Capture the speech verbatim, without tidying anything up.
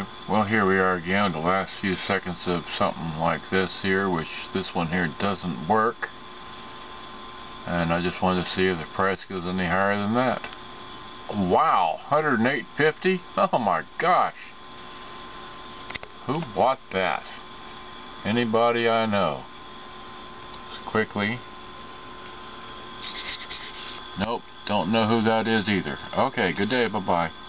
Well, here we are again, the last few seconds of something like this here, which this one here doesn't work. And I just wanted to see if the price goes any higher than that. Wow, one hundred eight fifty? Oh my gosh! Who bought that? Anybody I know? Just quickly. Nope, don't know who that is either. Okay, good day, bye-bye.